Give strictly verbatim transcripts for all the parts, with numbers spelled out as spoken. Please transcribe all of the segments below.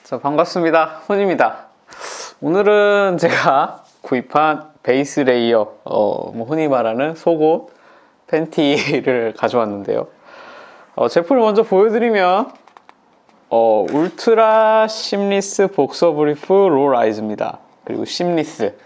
자, 반갑습니다. 훈입니다. 오늘은 제가 구입한 베이스 레이어, 어, 뭐 흔히 말하는 속옷 팬티를 가져왔는데요. 어, 제품을 먼저 보여드리면 어, 울트라 심리스 복서 브리프 로 라이즈입니다. 그리고 심리스.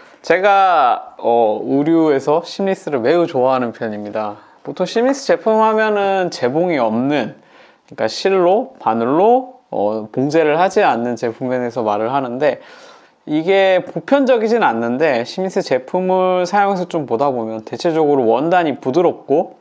제가 어, 의류에서 심리스를 매우 좋아하는 편입니다. 보통 심리스 제품 하면은 재봉이 없는, 그러니까 실로 바늘로 어, 봉제를 하지 않는 제품에 대해서 말을 하는데, 이게 보편적이진 않는데 심리스 제품을 사용해서 좀 보다 보면 대체적으로 원단이 부드럽고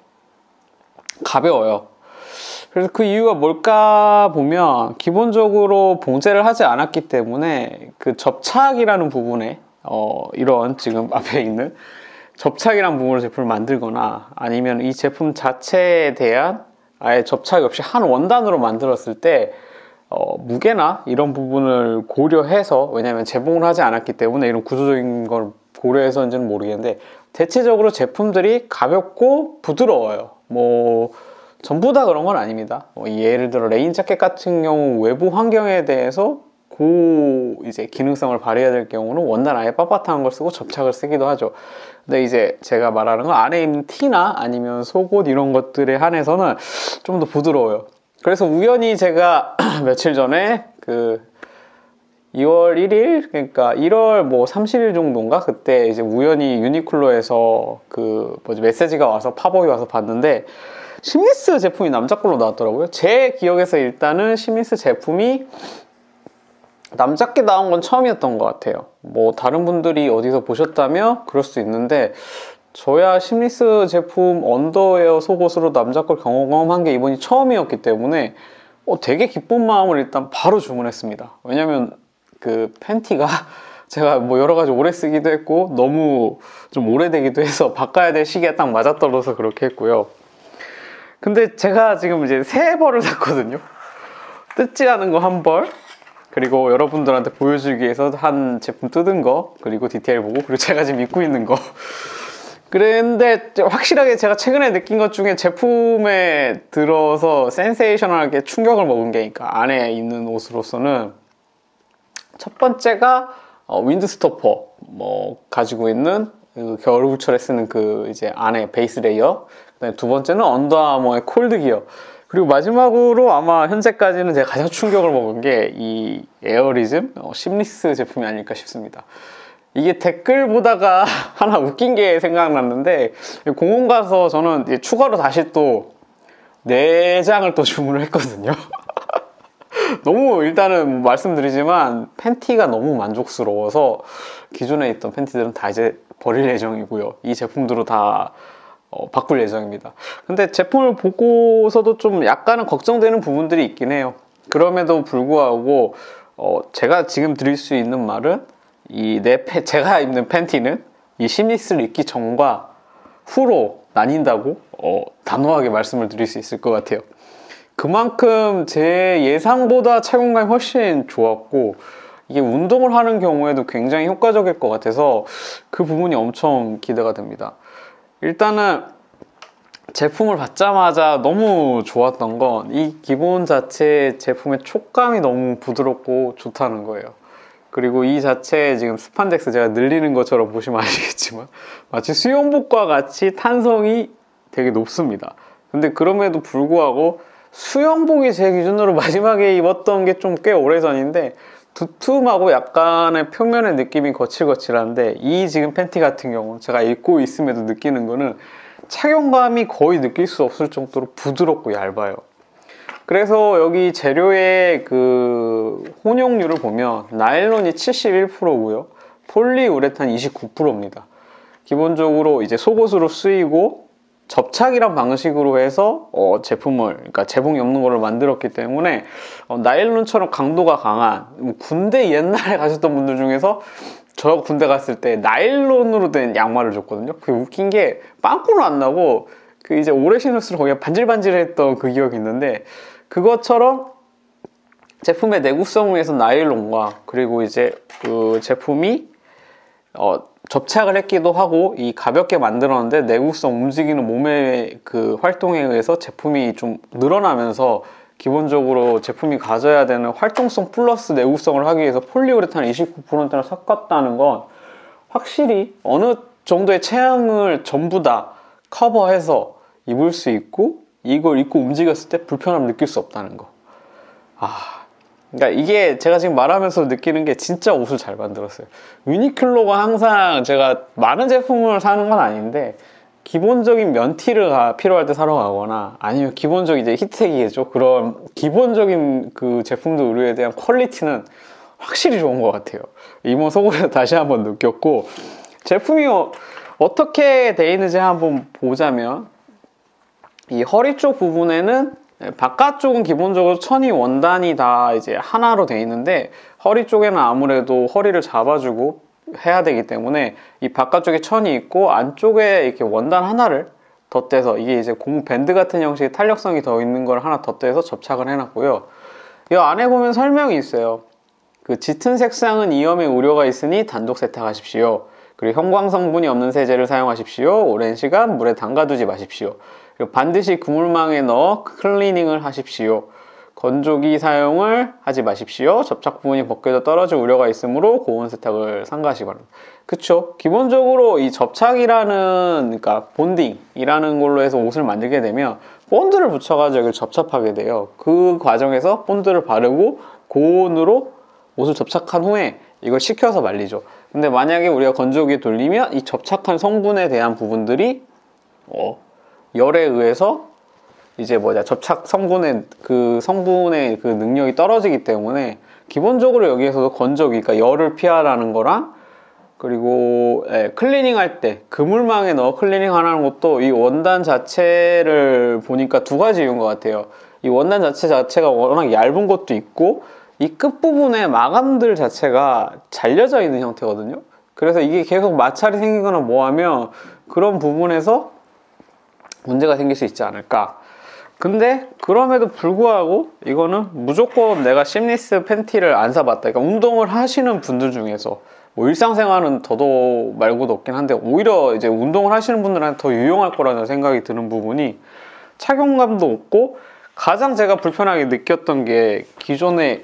가벼워요. 그래서 그 이유가 뭘까 보면 기본적으로 봉제를 하지 않았기 때문에 그 접착이라는 부분에 어, 이런 지금 앞에 있는 접착이라는 부분으로 제품을 만들거나, 아니면 이 제품 자체에 대한 아예 접착이 없이 한 원단으로 만들었을 때 어, 무게나 이런 부분을 고려해서, 왜냐하면 재봉을 하지 않았기 때문에 이런 구조적인 걸 고려해서인지는 모르겠는데 대체적으로 제품들이 가볍고 부드러워요. 뭐 전부 다 그런 건 아닙니다. 뭐 예를 들어 레인 자켓 같은 경우 외부 환경에 대해서 고 이제 기능성을 발휘해야 될 경우는 원단 아예 빳빳한 걸 쓰고 접착을 쓰기도 하죠. 근데 이제 제가 말하는 건 안에 있는 티나 아니면 속옷 이런 것들에 한해서는 좀 더 부드러워요. 그래서 우연히 제가 며칠 전에 그 이월 일일, 그러니까 일월 뭐 삼십 일 정도인가, 그때 이제 우연히 유니클로에서 그 뭐지 메시지가 와서 팝업이 와서 봤는데 심리스 제품이 남자 걸로 나왔더라고요. 제 기억에서 일단은 심리스 제품이 남자께 나온 건 처음이었던 것 같아요. 뭐 다른 분들이 어디서 보셨다면 그럴 수 있는데, 저야 심리스 제품 언더웨어 속옷으로 남자 걸 경험한 게 이번이 처음이었기 때문에 어, 되게 기쁜 마음을 일단 바로 주문했습니다. 왜냐면 그 팬티가 제가 뭐 여러 가지 오래 쓰기도 했고 너무 좀 오래되기도 해서 바꿔야 될 시기에 딱 맞아떨어서 그렇게 했고요. 근데 제가 지금 이제 세 벌을 샀거든요. 뜯지 않은 거 한 벌, 그리고 여러분들한테 보여주기 위해서 한 제품 뜯은 거, 그리고 디테일 보고, 그리고 제가 지금 입고 있는 거. 그런데 확실하게 제가 최근에 느낀 것 중에 제품에 들어서 센세이셔널하게 충격을 먹은 게, 그러니까 안에 있는 옷으로서는 첫 번째가 어, 윈드스토퍼, 뭐 가지고 있는 그 겨울철에 쓰는 그 이제 안에 베이스 레이어. 그다음에 두 번째는 언더아머의 콜드 기어. 그리고 마지막으로 아마 현재까지는 제가 가장 충격을 먹은 게 이 에어리즘 어, 심리스 제품이 아닐까 싶습니다. 이게 댓글 보다가 하나 웃긴 게 생각났는데, 공원 가서 저는 추가로 다시 또 네 장을 또 주문을 했거든요. 너무 일단은 말씀드리지만 팬티가 너무 만족스러워서 기존에 있던 팬티들은 다 이제 버릴 예정이고요. 이 제품들로 다 어, 바꿀 예정입니다. 근데 제품을 보고서도 좀 약간은 걱정되는 부분들이 있긴 해요. 그럼에도 불구하고 어, 제가 지금 드릴 수 있는 말은 이 내 제가 입는 팬티는 이 심리스를 입기 전과 후로 나뉜다고 어, 단호하게 말씀을 드릴 수 있을 것 같아요. 그만큼 제 예상보다 착용감이 훨씬 좋았고, 이게 운동을 하는 경우에도 굉장히 효과적일 것 같아서 그 부분이 엄청 기대가 됩니다. 일단은 제품을 받자마자 너무 좋았던 건 이 기본 자체 제품의 촉감이 너무 부드럽고 좋다는 거예요. 그리고 이 자체에 지금 스판덱스 제가 늘리는 것처럼 보시면 아시겠지만 마치 수영복과 같이 탄성이 되게 높습니다. 근데 그럼에도 불구하고 수영복이 제 기준으로 마지막에 입었던 게 좀 꽤 오래전인데 두툼하고 약간의 표면의 느낌이 거칠거칠한데, 이 지금 팬티 같은 경우는 제가 입고 있음에도 느끼는 거는 착용감이 거의 느낄 수 없을 정도로 부드럽고 얇아요. 그래서 여기 재료의 그 혼용률을 보면 나일론이 칠십일 퍼센트고요 폴리우레탄 이십구 퍼센트입니다 기본적으로 이제 속옷으로 쓰이고 접착이란 방식으로 해서 어, 제품을, 그러니까 재봉이 없는 거를 만들었기 때문에 어, 나일론처럼 강도가 강한, 뭐 군대 옛날에 가셨던 분들 중에서 저 군대 갔을 때 나일론으로 된 양말을 줬거든요. 그게 웃긴 게 빵꾸는 안 나고 그 이제 오래 신을수록 거기가 반질반질했던 그 기억이 있는데, 그것처럼 제품의 내구성을 위해서 나일론과, 그리고 이제 그 제품이 어, 접착을 했기도 하고 이 가볍게 만들었는데 내구성, 움직이는 몸의 그 활동에 의해서 제품이 좀 늘어나면서 기본적으로 제품이 가져야 되는 활동성 플러스 내구성을 하기 위해서 폴리우레탄 이십구 퍼센트를 섞었다는 건 확실히 어느 정도의 체형을 전부 다 커버해서 입을 수 있고 이걸 입고 움직였을 때 불편함을 느낄 수 없다는 거. 아, 그러니까 이게 제가 지금 말하면서 느끼는 게 진짜 옷을 잘 만들었어요. 유니클로가 항상 제가 많은 제품을 사는 건 아닌데 기본적인 면티를 필요할 때 사러 가거나 아니면 기본적인 이제 히트텍이겠죠. 그런 기본적인 그 제품들 의류에 대한 퀄리티는 확실히 좋은 것 같아요. 이번 속옷에서 다시 한번 느꼈고, 제품이 어, 어떻게 돼 있는지 한번 보자면 이 허리 쪽 부분에는 바깥쪽은 기본적으로 천이 원단이 다 이제 하나로 돼 있는데 허리 쪽에는 아무래도 허리를 잡아주고 해야 되기 때문에 이 바깥쪽에 천이 있고 안쪽에 이렇게 원단 하나를 덧대서 이게 이제 고무 밴드 같은 형식의 탄력성이 더 있는 걸 하나 덧대서 접착을 해놨고요. 이 안에 보면 설명이 있어요. 그 짙은 색상은 이염의 우려가 있으니 단독 세탁하십시오. 그리고 형광 성분이 없는 세제를 사용하십시오. 오랜 시간 물에 담가두지 마십시오. 그리고 반드시 그물망에 넣어 클리닝을 하십시오. 건조기 사용을 하지 마십시오. 접착 부분이 벗겨져 떨어질 우려가 있으므로 고온 세탁을 삼가시기 바랍니다. 그쵸? 기본적으로 이 접착이라는, 그러니까 본딩이라는 걸로 해서 옷을 만들게 되면 본드를 붙여가지고 여기를 접착하게 돼요. 그 과정에서 본드를 바르고 고온으로 옷을 접착한 후에 이걸 식혀서 말리죠. 근데 만약에 우리가 건조기에 돌리면 이 접착한 성분에 대한 부분들이 어, 열에 의해서 이제 뭐냐 접착 성분의 그 성분의 그 능력이 떨어지기 때문에 기본적으로 여기에서도 건조기, 그러니까 열을 피하라는 거랑 그리고 예, 클리닝 할 때 그물망에 넣어 클리닝 하라는 것도 이 원단 자체를 보니까 두 가지 이유인 것 같아요. 이 원단 자체 자체가 워낙 얇은 것도 있고 이 끝부분에 마감들 자체가 잘려져 있는 형태거든요. 그래서 이게 계속 마찰이 생기거나 뭐하면 그런 부분에서 문제가 생길 수 있지 않을까. 근데 그럼에도 불구하고 이거는 무조건 내가 심리스 팬티를 안 사봤다, 그러니까 운동을 하시는 분들 중에서 뭐 일상생활은 더도 말고도 없긴 한데 오히려 이제 운동을 하시는 분들한테 더 유용할 거라는 생각이 드는 부분이 착용감도 없고, 가장 제가 불편하게 느꼈던 게 기존에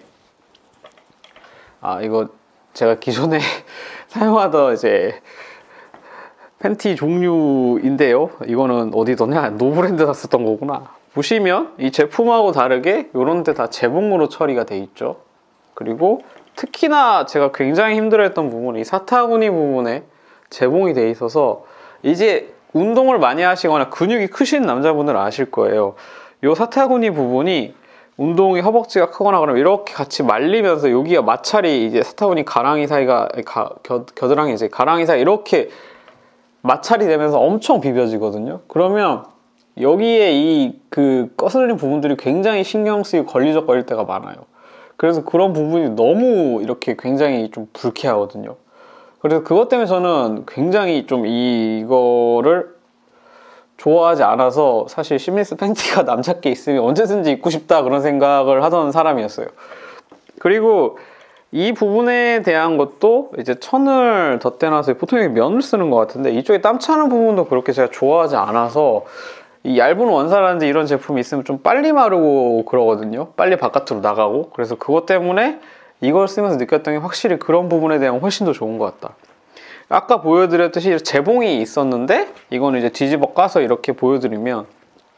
아 이거 제가 기존에 사용하던 이제 팬티 종류인데요. 이거는 어디더냐? 노브랜드 샀었던 거구나. 보시면 이 제품하고 다르게 이런 데 다 재봉으로 처리가 돼 있죠. 그리고 특히나 제가 굉장히 힘들어했던 부분이 이 사타구니 부분에 재봉이 돼 있어서 이제 운동을 많이 하시거나 근육이 크신 남자분들은 아실 거예요. 이 사타구니 부분이 운동이 허벅지가 크거나 그러면 이렇게 같이 말리면서 여기가 마찰이 이제 사타구니 가랑이 사이가 가, 겨, 겨드랑이 이제 가랑이 사이 이렇게 마찰이 되면서 엄청 비벼지거든요. 그러면 여기에 이 그 거슬린 부분들이 굉장히 신경 쓰이고 걸리적거릴 때가 많아요. 그래서 그런 부분이 너무 이렇게 굉장히 좀 불쾌하거든요. 그래서 그것 때문에 저는 굉장히 좀 이거를 좋아하지 않아서 사실 심리스 팬티가 남자께 있으면 언제든지 입고 싶다 그런 생각을 하던 사람이었어요. 그리고 이 부분에 대한 것도 이제 천을 덧대놔서 보통 여기 면을 쓰는 것 같은데 이쪽에 땀 차는 부분도 그렇게 제가 좋아하지 않아서 이 얇은 원사라든지 이런 제품이 있으면 좀 빨리 마르고 그러거든요. 빨리 바깥으로 나가고. 그래서 그것 때문에 이걸 쓰면서 느꼈던 게 확실히 그런 부분에 대한 훨씬 더 좋은 것 같다. 아까 보여드렸듯이 재봉이 있었는데 이거는 이제 뒤집어 까서 이렇게 보여드리면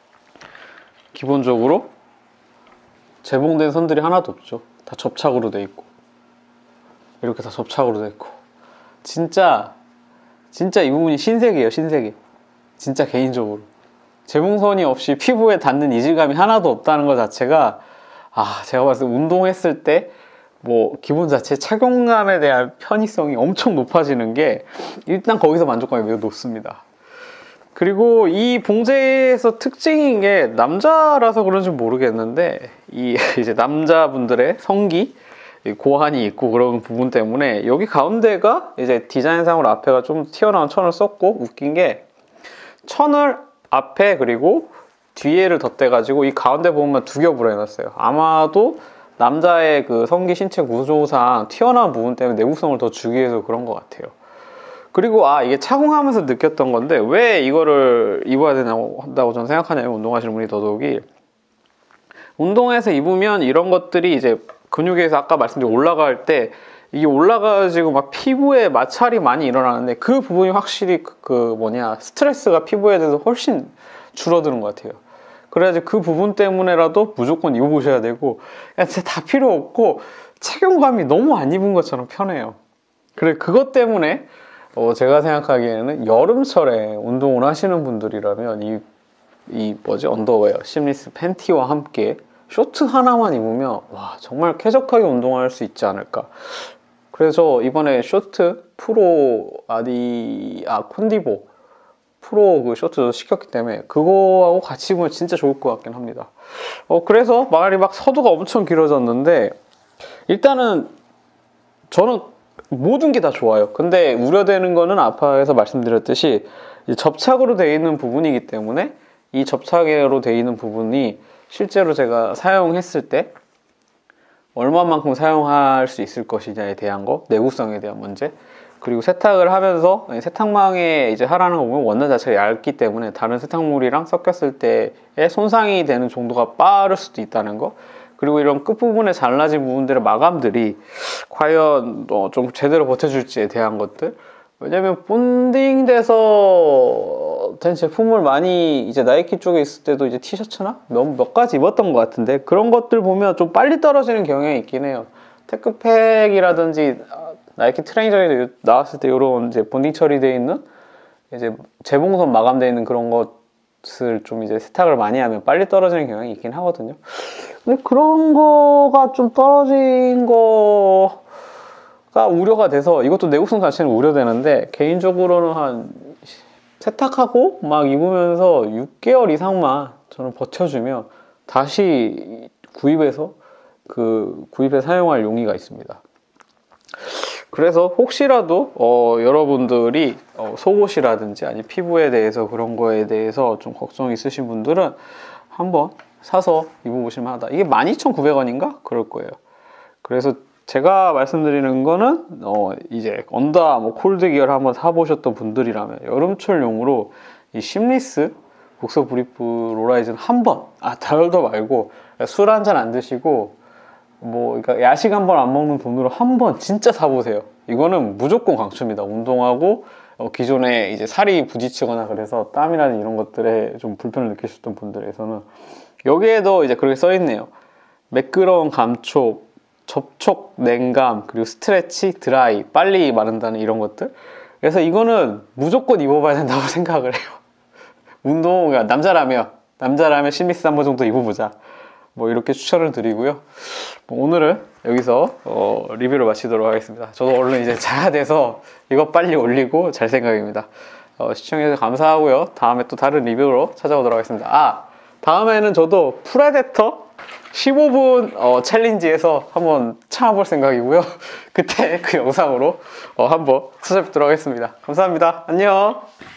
기본적으로 재봉된 선들이 하나도 없죠. 다 접착으로 돼 있고 이렇게 다 접착으로 돼 있고 진짜 진짜 이 부분이 신세계예요. 신세계. 진짜 개인적으로 재봉선이 없이 피부에 닿는 이질감이 하나도 없다는 것 자체가 아 제가 봤을 때 운동했을 때 뭐 기본 자체 착용감에 대한 편의성이 엄청 높아지는 게 일단 거기서 만족감이 매우 높습니다. 그리고 이 봉제에서 특징인 게 남자라서 그런지 모르겠는데 이 이제 남자분들의 성기 고환이 있고 그런 부분 때문에 여기 가운데가 이제 디자인상으로 앞에가 좀 튀어나온 천을 썼고 웃긴 게 천을 앞에 그리고 뒤에를 덧대 가지고 이 가운데 보면 두 겹으로 해놨어요. 아마도 남자의 그 성기 신체 구조상 튀어나온 부분 때문에 내구성을 더 주기 위해서 그런 것 같아요. 그리고 아 이게 착용하면서 느꼈던 건데 왜 이거를 입어야 된다고 저는 생각하냐면 운동하시는 분이 더더욱이 운동해서 입으면 이런 것들이 이제 근육에서 아까 말씀드린 올라갈 때 이게 올라가지고 막 피부에 마찰이 많이 일어나는데 그 부분이 확실히 그, 그 뭐냐 스트레스가 피부에 대해서 훨씬 줄어드는 것 같아요. 그래야지 그 부분 때문에라도 무조건 입어보셔야 되고 그냥 진짜 다 필요 없고 착용감이 너무 안 입은 것처럼 편해요. 그래 그것 때문에 어 제가 생각하기에는 여름철에 운동을 하시는 분들이라면 이, 이 뭐지 언더웨어, 심리스 팬티와 함께 쇼트 하나만 입으면 와 정말 쾌적하게 운동할 수 있지 않을까. 그래서 이번에 쇼트 프로 아디 아 콘디보 프로 그 쇼트도 시켰기 때문에 그거하고 같이 입으면 진짜 좋을 것 같긴 합니다. 어 그래서 말이 막 서두가 엄청 길어졌는데 일단은 저는 모든 게 다 좋아요. 근데 우려되는 거는 아파에서 말씀드렸듯이 접착으로 되어 있는 부분이기 때문에 이 접착으로 되어 있는 부분이 실제로 제가 사용했을 때 얼마만큼 사용할 수 있을 것이냐에 대한 거, 내구성에 대한 문제, 그리고 세탁을 하면서 세탁망에 이제 하라는 거 보면 원단 자체가 얇기 때문에 다른 세탁물이랑 섞였을 때에 손상이 되는 정도가 빠를 수도 있다는 거, 그리고 이런 끝부분에 잘라진 부분들의 마감들이 과연 어 좀 제대로 버텨줄지에 대한 것들. 왜냐면 본딩돼서 된 제품을 많이 이제 나이키 쪽에 있을 때도 이제 티셔츠나 몇, 몇 가지 입었던 것 같은데 그런 것들 보면 좀 빨리 떨어지는 경향이 있긴 해요. 테크팩이라든지 나이키 트레이너에 나왔을 때 이런 이제 본딩 처리되어 있는 이제 재봉선 마감되어 있는 그런 것을 좀 이제 세탁을 많이 하면 빨리 떨어지는 경향이 있긴 하거든요. 근데 그런 거가 좀 떨어진 거가 우려가 돼서 이것도 내구성 자체는 우려되는데 개인적으로는 한 세탁하고 막 입으면서 육 개월 이상만 저는 버텨주면 다시 구입해서 그 구입해 사용할 용의가 있습니다. 그래서 혹시라도 어, 여러분들이 어, 속옷이라든지 아니 피부에 대해서 그런 거에 대해서 좀 걱정이 있으신 분들은 한번 사서 입어보실만 하다. 이게 만 이천구백 원인가? 그럴 거예요. 그래서 제가 말씀드리는 거는 어 이제 언더 뭐 콜드 기어를 한번 사보셨던 분들이라면 여름철용으로 이 심리스 복서 브리프 롤라이즈는 한번 아 덜더 말고 술 한잔 안 드시고 뭐 그러니까 야식 한 번 안 먹는 돈으로 한번 진짜 사보세요. 이거는 무조건 강추입니다. 운동하고 어 기존에 이제 살이 부딪히거나 그래서 땀이라는 이런 것들에 좀 불편을 느끼셨던 분들에서는 여기에도 이제 그렇게 써있네요. 매끄러운 감촉, 접촉, 냉감, 그리고 스트레치, 드라이, 빨리 마른다는 이런 것들. 그래서 이거는 무조건 입어봐야 된다고 생각을 해요. 운동, 남자라면 남자라면 심리스 한번 정도 입어보자. 뭐 이렇게 추천을 드리고요. 뭐 오늘은 여기서 어, 리뷰를 마치도록 하겠습니다. 저도 얼른 이제 자야 돼서 이거 빨리 올리고 잘 생각입니다. 어, 시청해주셔서 감사하고요. 다음에 또 다른 리뷰로 찾아오도록 하겠습니다. 아! 다음에는 저도 프레데터 십오 분 어, 챌린지에서 한번 참아볼 생각이고요. 그때 그 영상으로 어, 한번 찾아뵙도록 하겠습니다. 감사합니다. 안녕.